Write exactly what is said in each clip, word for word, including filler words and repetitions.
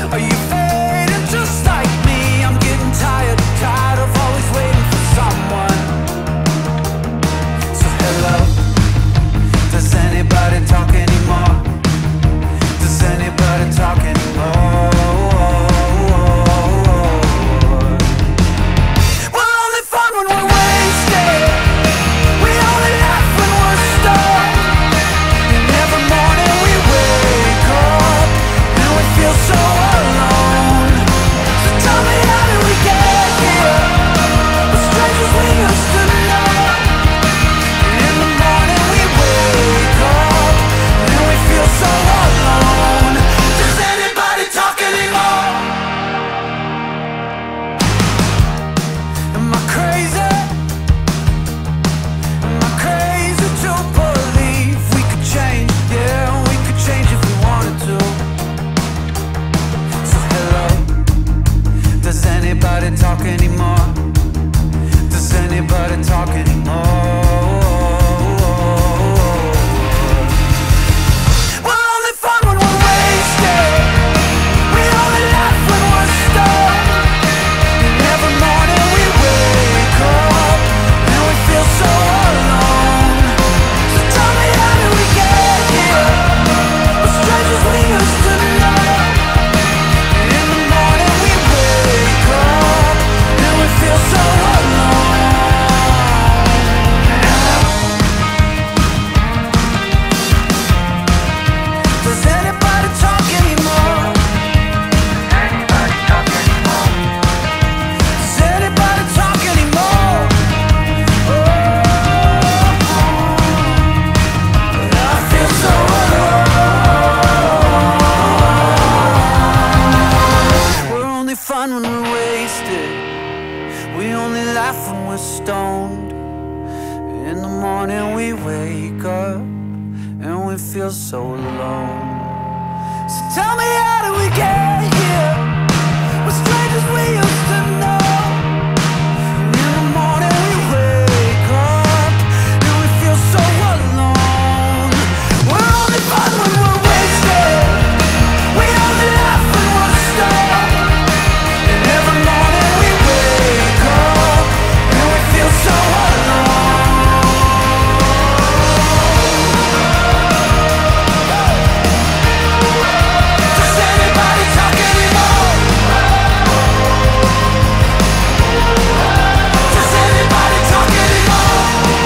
Are you fading just like me? I'm getting tired, tired of always waiting for someone. So hello, does anybody talk anymore? Does anybody talk anymore? We're only fun when we're wasted. We only laugh when we're stoned. And every morning we wake up and we feel so alone. So tell me, how did we get here? We're strangers we used to know. And in the morning we wake up and we feel so alone. Does anybody talk anymore? Am I crazy? Am I crazy to believe we could change? Yeah, we could change if we wanted to. So hello, does anybody talk anymore? Does anybody talk anymore? We're only fun when we're wasted. We only laugh when we're stoned. And every morning we wake up and we feel so alone. So tell me, how did we get here? We're strangers we used to know. And in the morning we wake up and we feel so alone. Does anybody talk anymore? Anybody talk anymore? Does anybody talk anymore? Oh, I feel so alone. We're only fun when we're wasted. We only laugh when we're stoned. In the morning we wake up and we feel so alone. So tell me, how did we get here? We're strangers we used to know. And in the morning we wake up and we feel so alone. We're only fun when we're wasted. We only laugh when we're stoned. And every morning we wake up and we feel so alone. Does anybody talk anymore? Does anybody talk anymore?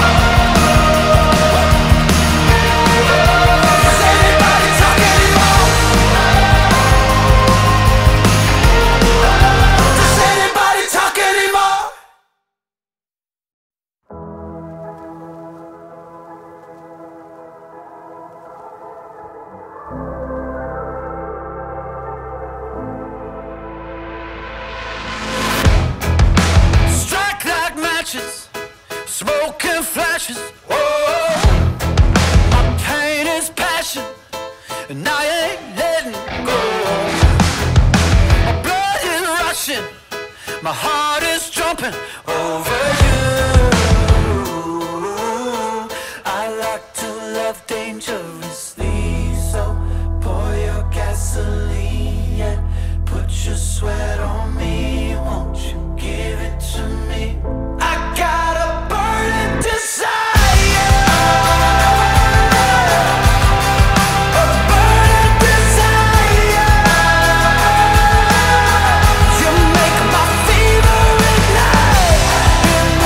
Does anybody talk anymore? Does anybody talk anymore? Strike like matches, smoke and flashes. Whoa, my pain is passion, and I ain't letting go. My blood is rushing, my heart is jumping over you. I like to love dangerously, so pour your gasoline, yeah. Put your sweat on me, won't you give it to me? I got a burning desire, a burning desire. You make my fever ignite, and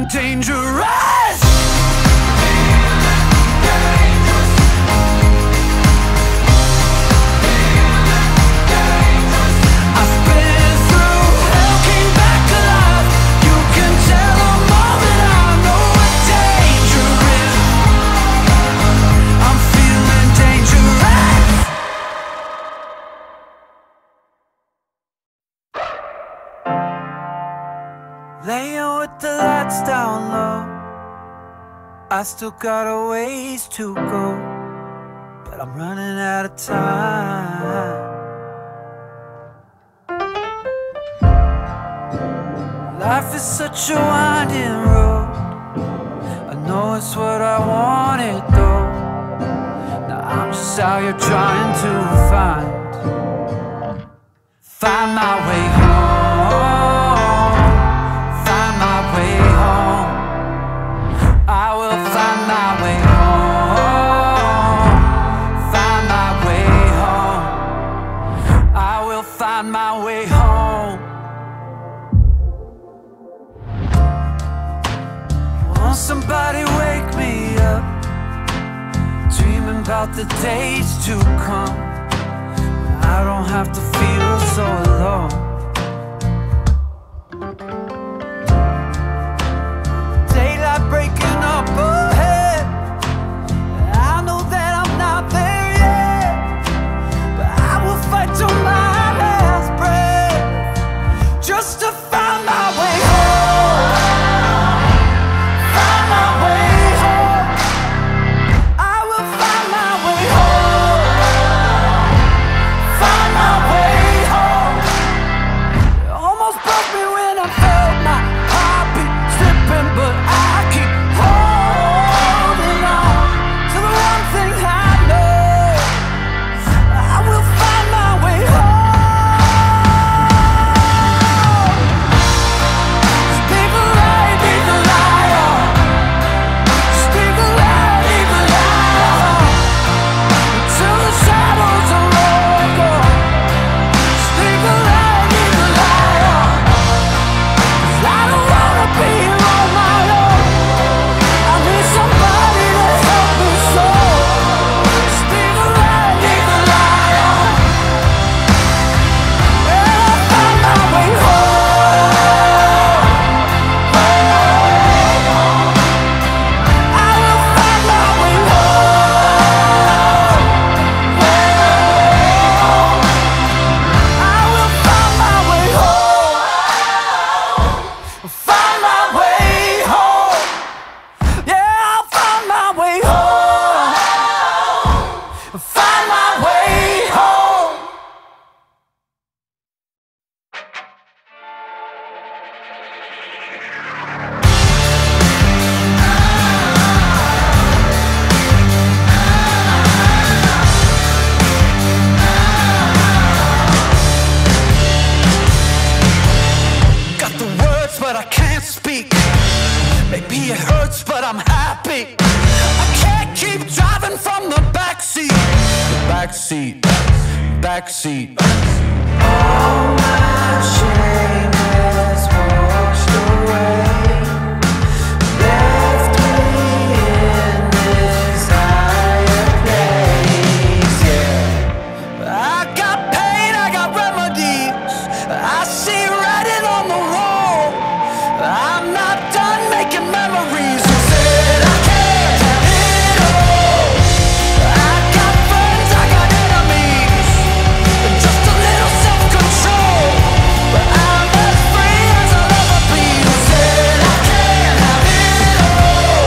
feeling dangerous. I've been through hell, came back alive. You can tell them all that I know what danger is. I'm feeling dangerous. Laying with the lights down low, I still got a ways to go, but I'm running out of time. Life is such a winding road, I know it's what I wanted though. Now I'm just out here trying to find Find my way home, find my way home. I will find my way home, find my way home. I will find my way home. Won't somebody wake me up, dreaming about the days to come. I don't have to feel so alone. Daylight breaking up ahead, I know that I'm not there yet, but I will fight till my last breath, just to find my way home, find my way home. I will find my way home, find my way home. It almost broke me when I felt my heartbeat slipping, but I keep holding on to the one thing I know. I will find my way home. Speak a lie, leave a lie on. Speak a lie, leave a lie on. Until the shadows are all gone. Speak a lie, leave a lie on. 'Cause I don't wanna be here on my own. I need somebody to help me so. Speak a lie, leave a lie on. Well, I'll find my way home. I will find my way home. I will find my way home. Find my way home. Yeah, I'll find my way home. Find my way home. Got the words, but I can't speak. Maybe it hurts, but I'm happy. I can't keep driving from the backseat. Backseat, backseat. All my shame has washed away, left me in this higher place. Yeah, I got pain, I got remedies. I see writing on the wall. I'm not done making memories. Who said I can't have it all? I got friends, I got enemies, and just a little self-control. But I'm as free as I'll ever be. Who said I can't have it all?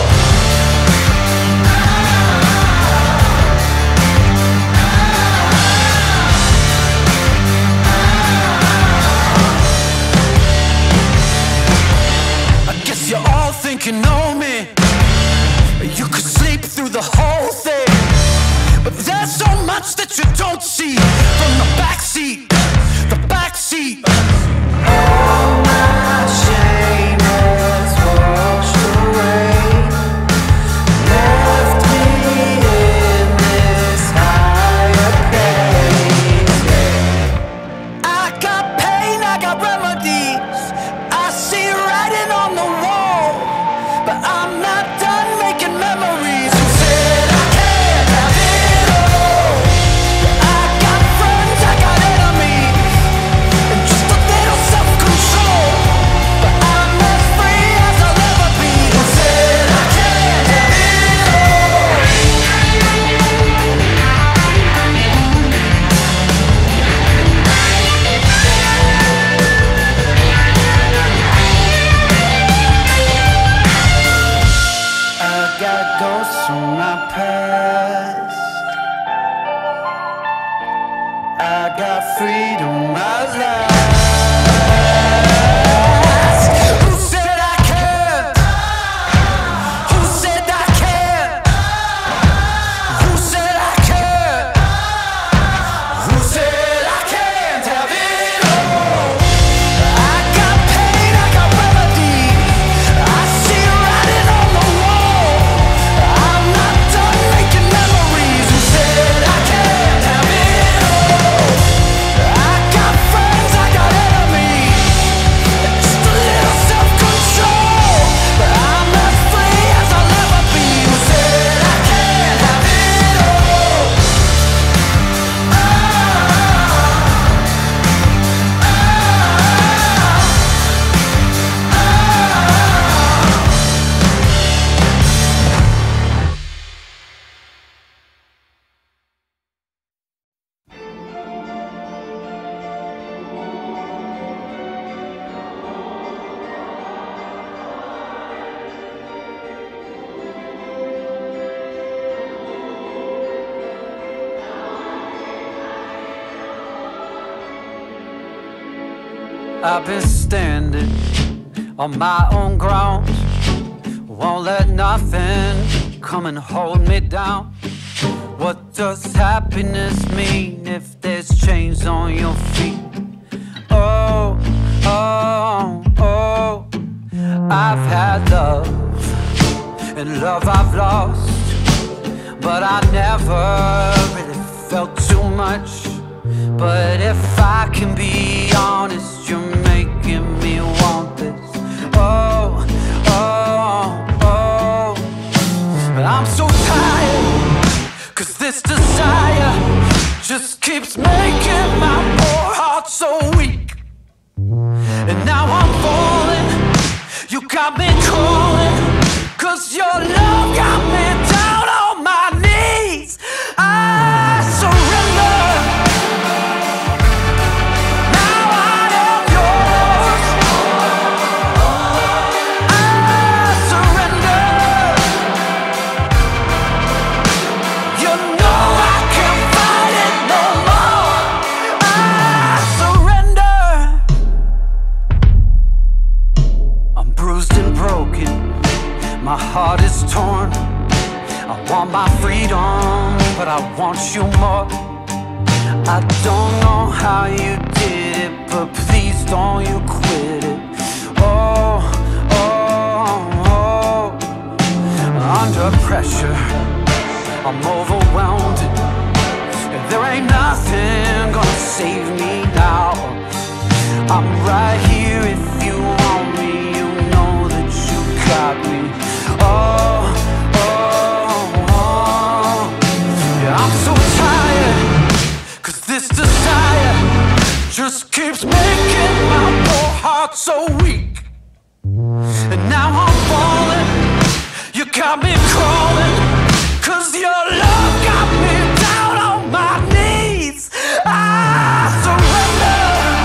I've been standing on my own ground, won't let nothing come and hold me down. What does happiness mean if there's chains on your feet? Oh, oh, oh, I've had love, and love I've lost, but I never really felt too much. But if I can be honest, you're making me want this. Oh, oh, oh, but I'm so tired, 'cause this desire just keeps making my poor heart so weak. And now I'm falling, you got me crawling, 'cause your love got me down on my knees. I surrender. Now I am yours. I surrender. You know I can't fight it no more. I surrender. I'm bruised and broken, my heart is torn. I want my freedom, but I want you more. I don't know how you did it, but please don't you quit it. Oh, oh, oh. Under pressure, I'm overwhelmed, and there ain't nothing gonna save me now. I'm right here if you want me, you know that you got me. Oh, oh, oh. Yeah, I'm so tired, 'cause this desire just keeps making my poor heart so weak. And now I'm falling, you got me crawling, 'cause your love got me down on my knees. I surrender.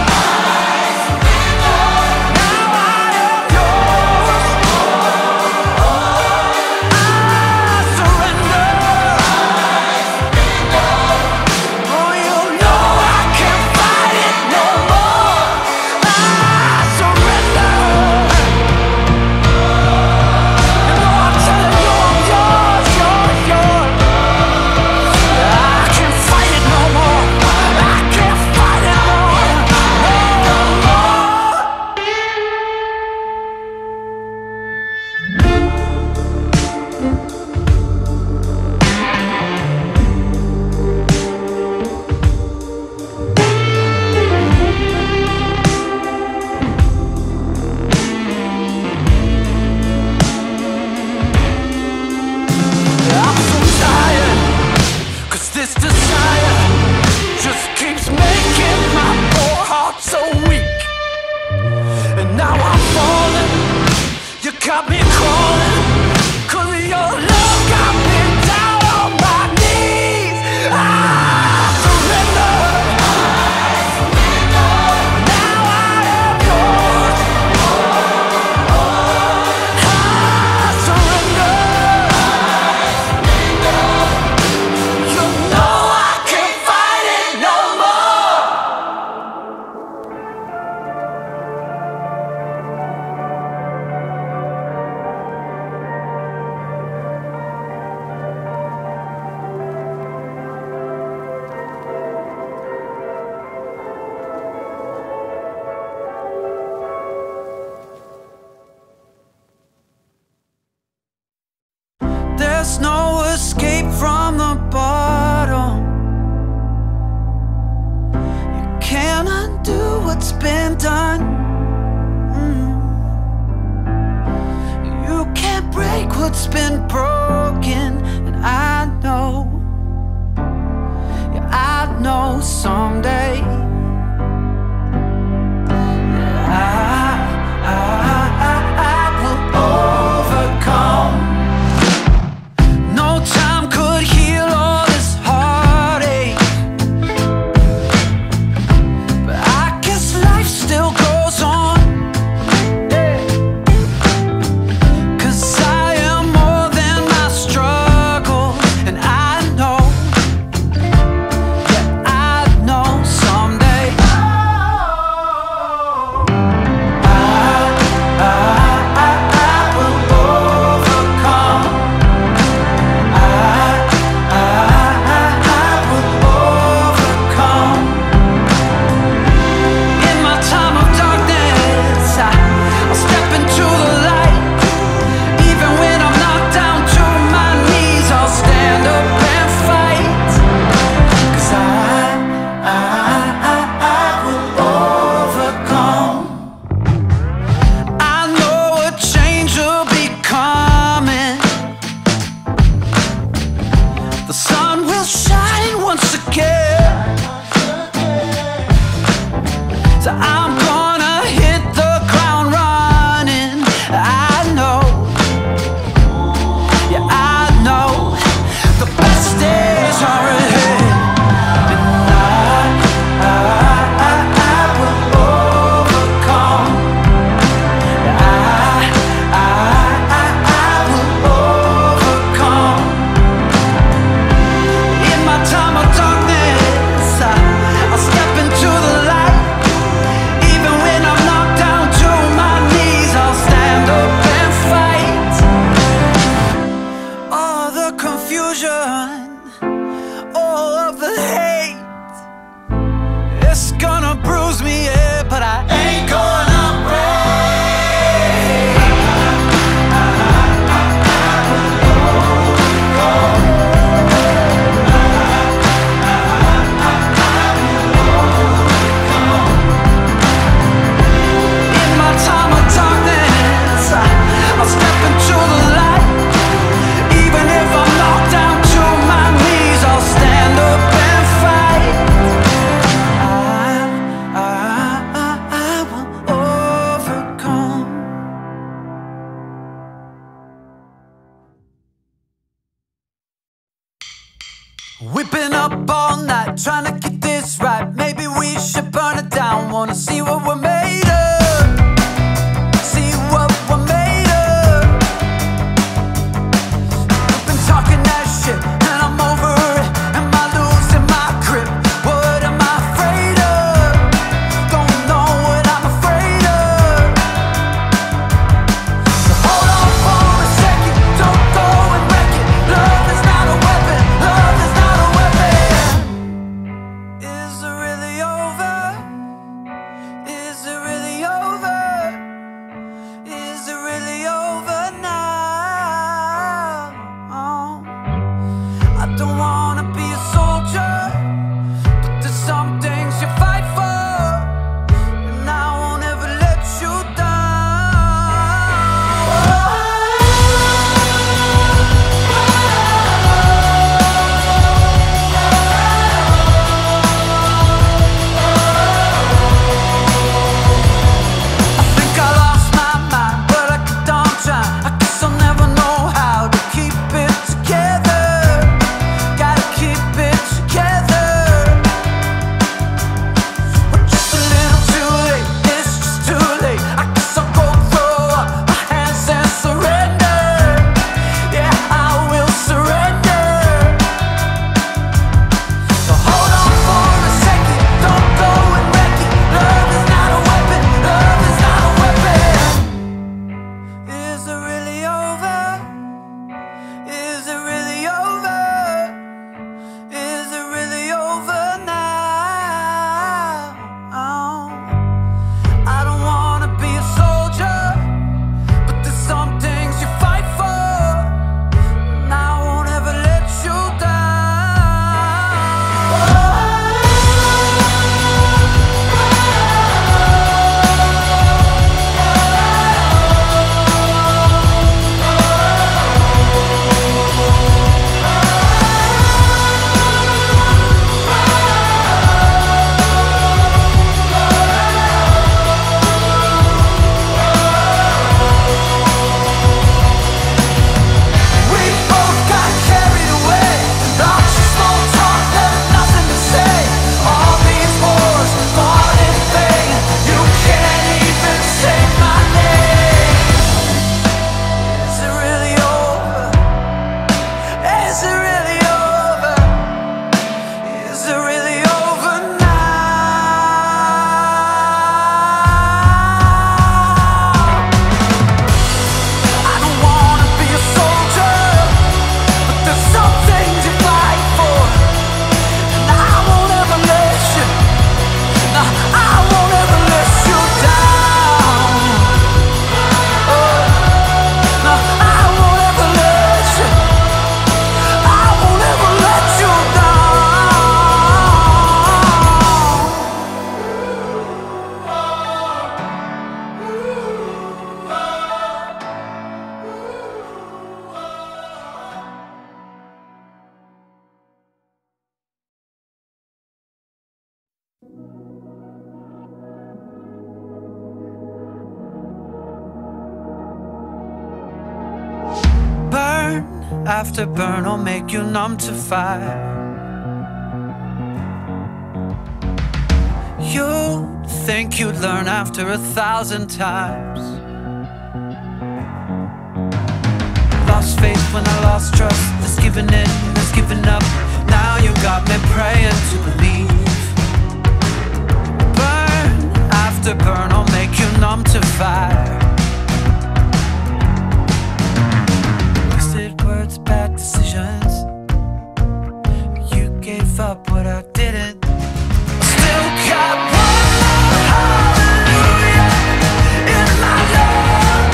Got me crawling, 'cause your love got me down on my knees. I surrender. Now I am yours. I surrender. You know I can't fight it no more. There's no escape from the bottom. You can't undo what's been done. Mm. You can't break what's been broken. And I know, yeah, I know someday, yeah, I, I, I, I will overcome. No time could heal all this heartache, but I guess life still goes on. 'Cause I am more than my struggle, and I know, yeah, I know trying to get this right. Maybe we should burn it down. Wanna see what we're made of. See what we're made of. I've been talking that shit and I'm over it. Am I losing my grip? What am I afraid of? Don't know what I'm afraid of. So hold on for a second, don't go and wreck it. Love is not a weapon, love is not a weapon. Is it really over? Is it really over? Is it really over now? I don't wanna be a soldier, but there's some things you fight for, and I won't ever let you I think I lost my mind, but I kept on trying. I guess I'll never know how to keep it together. Gotta keep it together. We're just a little too late, it's just too late. I guess I'll go throw up my hands and surrender. Yeah, I will surrender. So hold on for a second, don't go and wreck it. Love is not a weapon, love is not a weapon. Is it really over? Is it really over? Is it really over now? I don't wanna be a soldier, but there's some things you fight for, and I won't ever let you We both got carried away. Lots of small talk, having nothing to say. All these wars fought in vain. You can't even say my name. Is it really over? Is it really over? Is it really over now? I don't wanna be a soldier, but there's some things you fight for, and I won't ever let you. No, I won't ever let you down. Oh, no, I won't ever let you. I won't ever let you down. Burn after burn will make you numb to fire. You think you'd learn after a thousand times. Lost faith when I lost trust. There's giving in, there's giving up. Now you got me praying to believe. Burn after burn will make you numb to fire. Wasted words, bad decisions. You gave up what I didn't. Still got one more hallelujah in my love.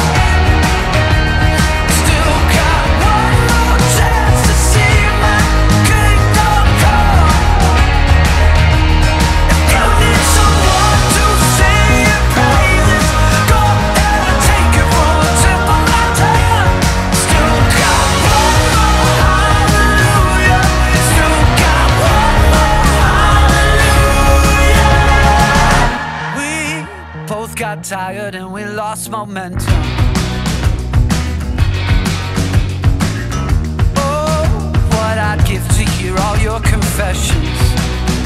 Still got one more chance to see my kingdom come. If you need someone to sing your praises, go ahead and take it from the tip of my tongue. Still got one more hallelujah. Still got one more hallelujah. We both got tired and we lost momentum. Oh, what I'd give to hear all your confessions.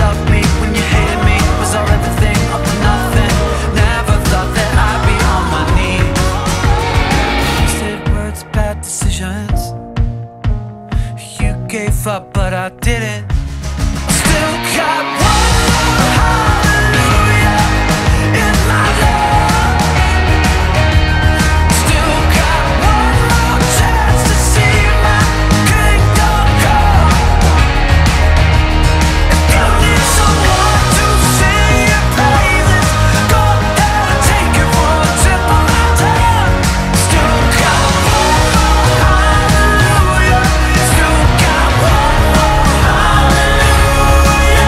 loved me when you hated me? Was all everything up to nothing? Never thought that I'd be on my knees. You said words, bad decisions. You gave up, but I didn't. I still got one more hallelujah in my love. Still got one more chance to see my kingdom come. If you need someone to sing your praises, go ahead and take it for a tip of my tongue. Still got one more hallelujah. Still got one more hallelujah.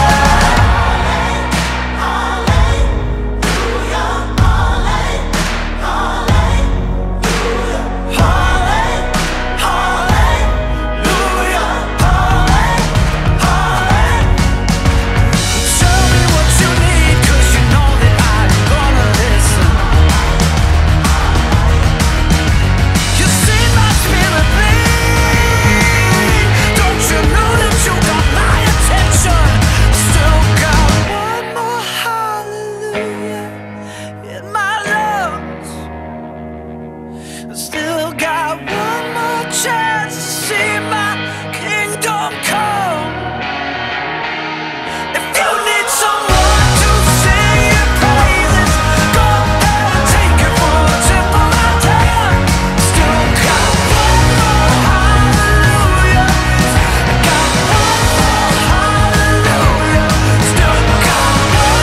Tell me what you need, 'cause you know that I'm gonna listen. You see my spirit bleed. Don't you know that you got my attention? Still got one more hallelujah in my lungs. Still got one more chance to see my kingdom come. If you need someone to sing your praises, go ahead and take it for a tip of my tongue. Still got one more hallelujah. Got one more hallelujah. Still got one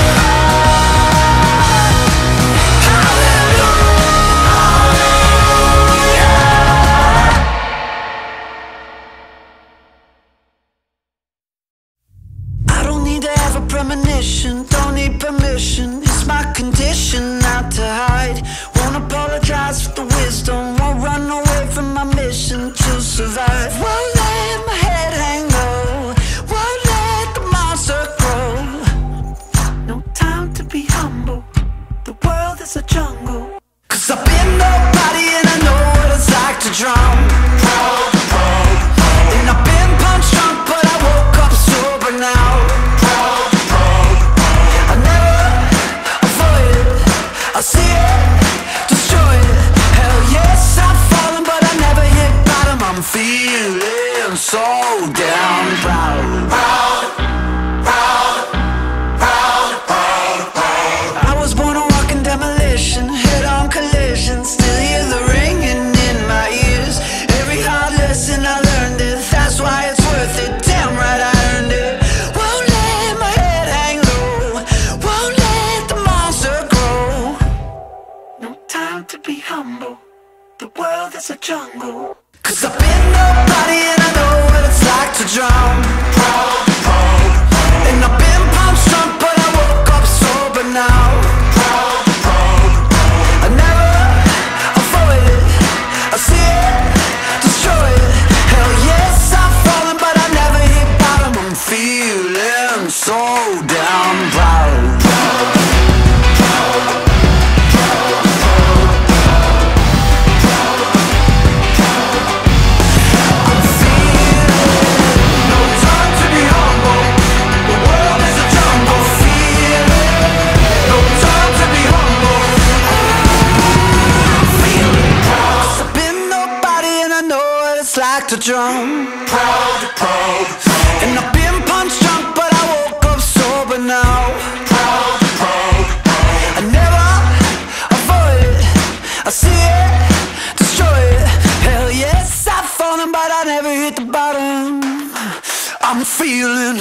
I don't need to have a premonition, don't need permission. It's my condition not to hide. Won't apologize for the wisdom, won't run away from my mission to survive. Won't let my head hang low, won't let the monster grow. No time to be humble, the world is a jungle. 'Cause I've been nobody and I know what it's like to drown. And I've been punched drunk, but I woke up sober now. I never avoid it, I see it, destroy it. Hell yes, I've fallen, but I never hit bottom. I'm feeling so damn proud. I was born a walking demolition, head-on collision. Still hear the ringing in my ears. Every hard lesson I learned it, that's why it's worth it. Damn right I earned it. Won't let my head hang low, won't let the monster grow. No time to be humble, the world is a jungle. 'Cause I've been nobody and I know what it's like to drown. And I've been punched drunk, but I woke up sober now. I never avoid it, I see it, destroy it. Hell yes, I've fallen, but I never hit bottom. I'm feeling so damn proud. I'm feeling no time to be humble, the world is a jungle. Feeling no time to be humble. I'm feeling proud. 'Cause I've been nobody and I know what it's like to drown. Proud, proud, and I've been punched drunk, but I woke up sober now. Proud, proud, I never avoid it, I see it, destroy it. Hell yes, I've fallen, but I never hit the bottom. I'm feeling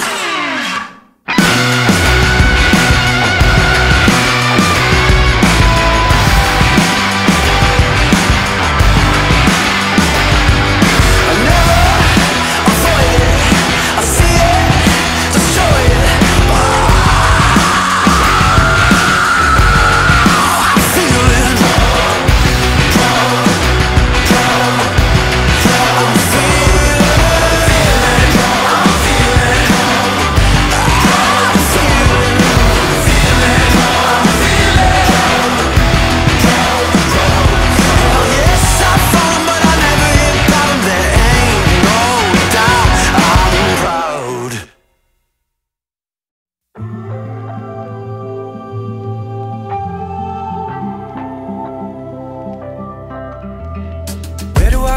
I never avoid it, I see it, destroy it. I'm feeling I'm feeling I'm feeling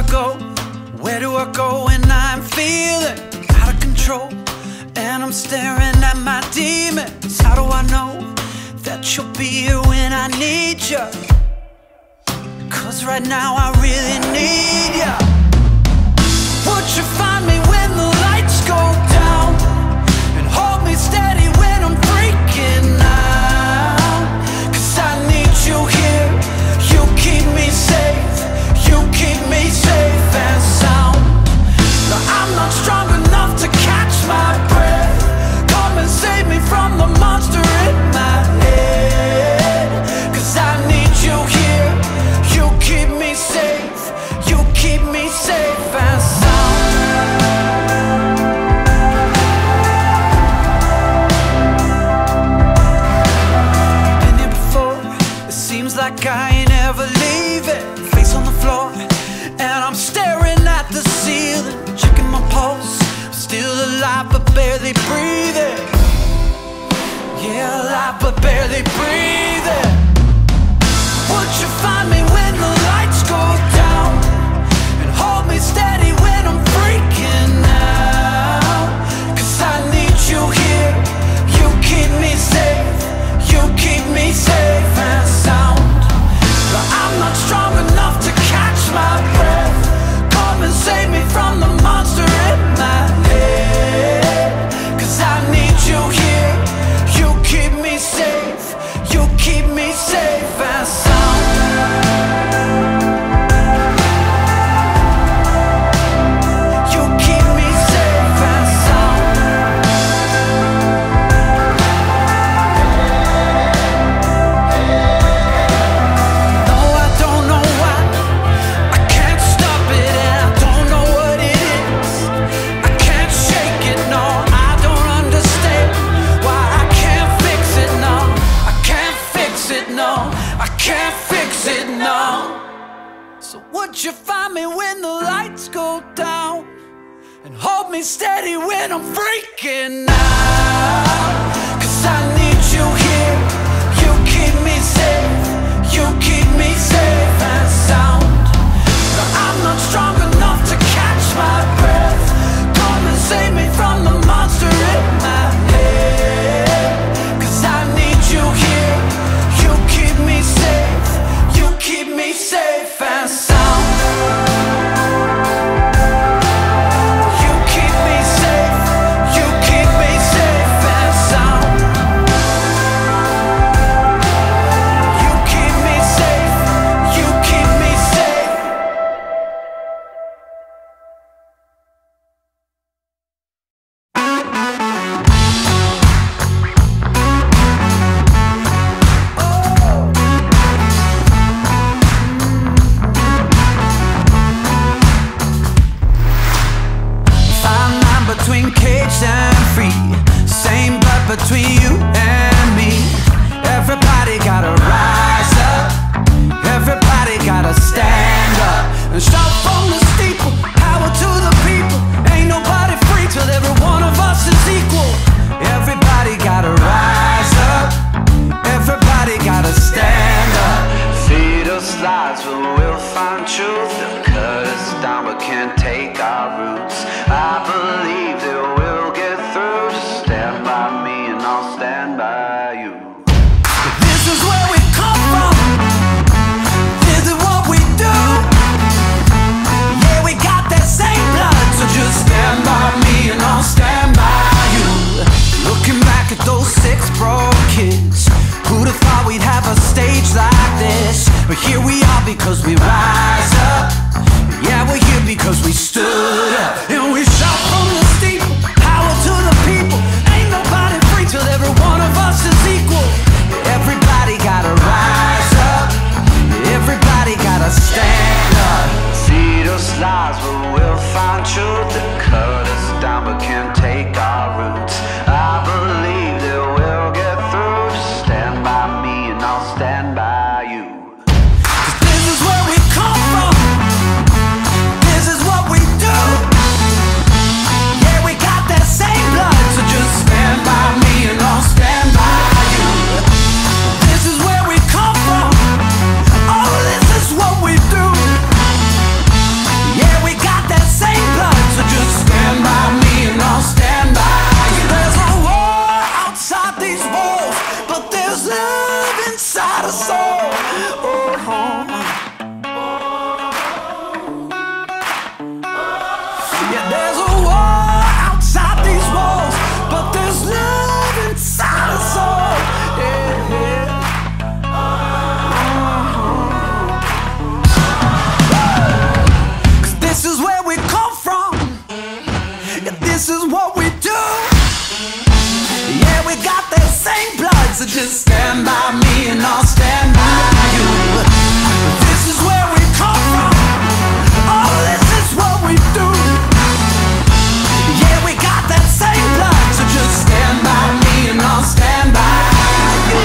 go? Where do I go when I'm feeling out of control? And I'm staring at my demons. How do I know that you'll be here when I need you? Cause right now I really need you. Would you find me when the lights go down? And hold me steady when I'm freaking out. Cause I need you here. You keep me safe. You keep me safe and sound. Now I'm not strong enough to catch my breath. Come and save me from the monster in my head. Cause I need you here. You keep me safe. You keep me safe and sound. Been here before. It seems like I ain't ever leaving. Face on the floor and I'm staring at the ceiling, checking my pulse. I'm still alive but barely breathing. Yeah, alive but barely breathing. Would you find me when the lights go down? And hold me steady when I'm freaking out. Cause I need you here. You keep me safe. You keep me safe and sound. But I'm not strong enough to catch my breath. Come and save me from the monster in my head. Cause I need you here. You keep me safe. You keep me safe and sound. You keep me safe and sound. No, I don't know why. I can't stop it and I don't know what it is. I can't shake it, no, I don't understand why I can't fix it, no. I can't fix it, no. I can't fix it, no. So would you find me when the lights go down? And hold me steady when I'm freaking out. Cause I need you here. You keep me safe. You keep me safe and sound. But I'm not strong enough to catch my breath. Come and save me from the monster in my head. Cause I need you here. You keep me safe. You keep me safe and sound. You keep me safe. You keep me safe and sound. You keep me safe. You keep me safe. Fine line between caged and free. Same blood between you and me. Everybody gotta rise up. Everybody gotta stand up and shout from the steeple. Power to the people. Ain't nobody free till every one of us is equal. Everybody gotta rise up. Everybody gotta stand up. Feed us lies, but we'll find truth. They'll cut us down, but can't take our roots. I believe that we'll get through. Just stand by me and I'll stand by you. This is where we come from. This is what we do. Yeah, we got that same blood. So just stand by me and I'll stand by you. Looking back at those six broke kids. Who'd have thought we'd have a stage like this? But here we are because we rise up. Yeah, we're here because we stood up. And we shout from the steeple. Power to the people. Ain't nobody free till every one of us is equal. Everybody gotta rise up. Everybody gotta stand up. Feed us lies, but we'll find truth. That cut us down, but can't take our roots. I believe that we'll get through. Just stand by me and I'll stand by you. 'Cause this is where we come from. This is what we do. Yeah, we got that same blood. So just stand by me and I'll stand by you. there's love inside us all. Oh. Yeah, there's a war outside these walls, but there's love inside us all. Yeah, yeah. Cause this is where we come from. Yeah, this is what we do. Yeah, we got the same blood, so just stand by me and I'll stand by you. This is where we come from. Oh, this is what we do. Yeah, we got that same blood, so just stand by me and I'll stand by you.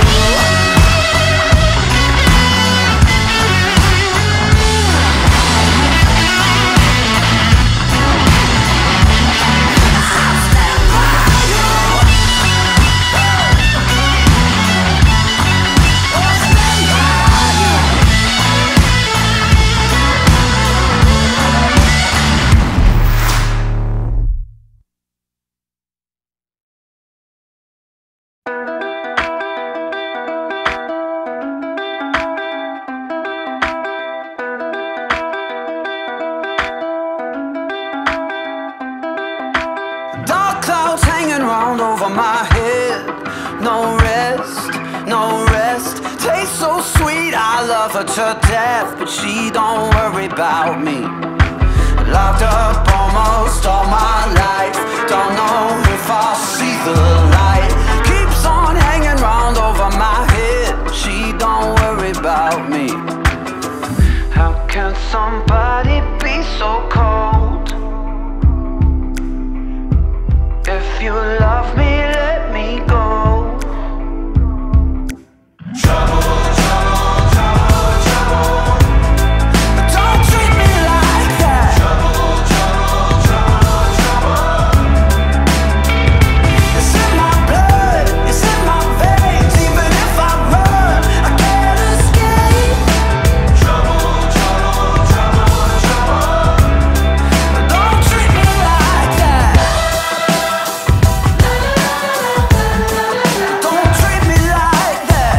Dark clouds hanging round over my head. No rest, no rest. Tastes so sweet, I love her to death, but she don't worry about me. Locked up almost all my life. Don't know if I'll see the light. Keeps on hanging round over my head. She don't worry about me. How can somebody be so cold? If you love me, let me go. Trouble, trouble, trouble, trouble. Don't treat me like that. Trouble, trouble, trouble, trouble. It's in my blood, it's in my veins. Even if I run, I can't escape. Trouble, trouble, trouble, trouble. Don't treat me like that. Don't treat me like that.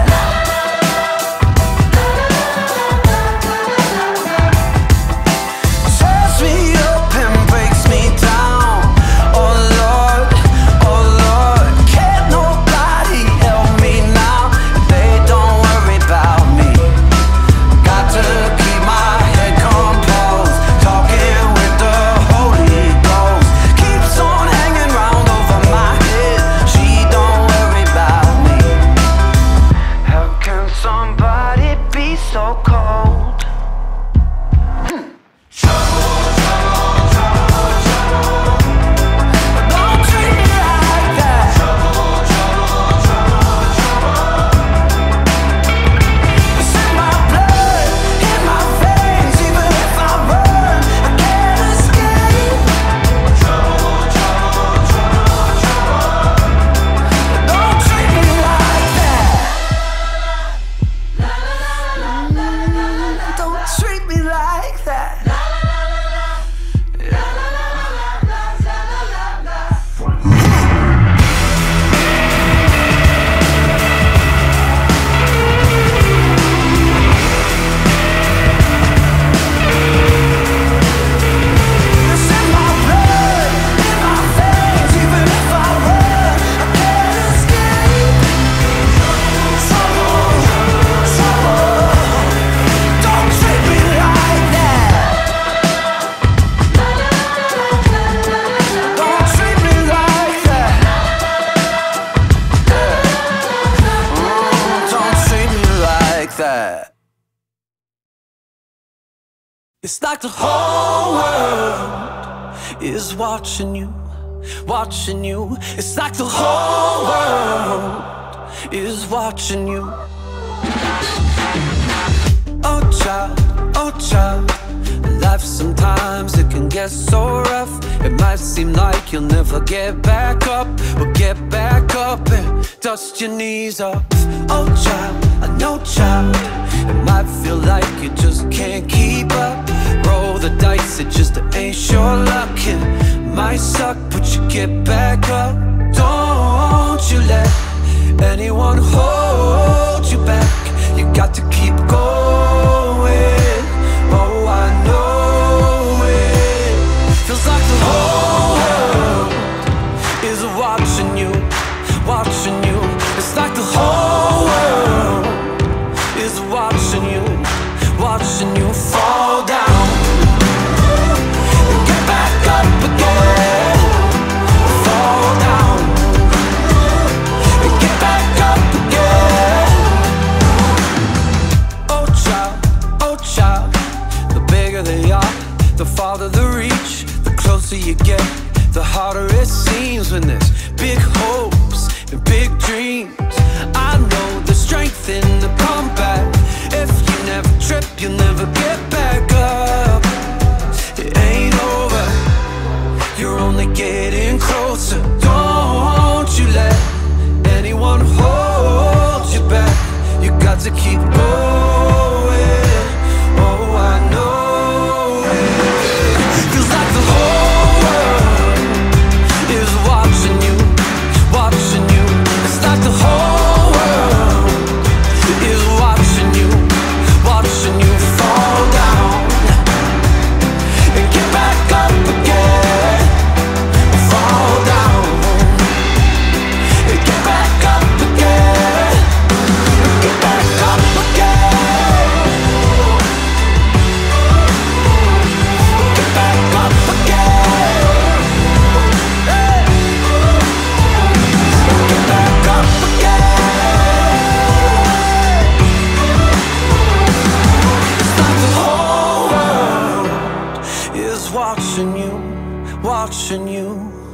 Tears me up and breaks me down. Oh Lord, oh Lord. Can't nobody help me now. They don't worry about me. Got to keep my head composed. Talking with the Holy Ghost. Keeps on hanging round over my head. She don't worry about me. How can somebody be so cold? Trouble, trouble, trouble, trouble. Don't treat me like that. Trouble, trouble, trouble, trouble. It's in my blood, in my veins. Even if I run, I can't escape. Trouble, trouble, trouble, trouble. Don't treat me like that. Don't treat me like that. It's in my blood, in my veins. Even if I run, I can't escape. Trouble, trouble. Don't treat me like that. Don't treat me like that. Mm, don't treat me like that. It's like the whole world is watching you, watching you. It's like the whole world is watching you. Oh child, oh child. Life sometimes it can get so rough. It might seem like you'll never get back up. Well, get back up and dust your knees off. Oh child, I know child. It might feel like you just can't keep up. Roll the dice, it just ain't your luck. It might suck, but you get back up. Don't you let anyone hold closer you get, the harder it seems when there's big hopes and big dreams. I know the strength in the comeback. If you never trip, you'll never get back up. It ain't over, you're only getting closer. Don't you let anyone hold you back. You got to keep going. Oh, I know it. Feels like the whole world is watching you, watching you. It's like the whole world is watching you, watching you fall down and get back up again. Fall down and get back up again. Get back up again. Get back up again. Get back up again. It's like the whole world is watching you, watching you.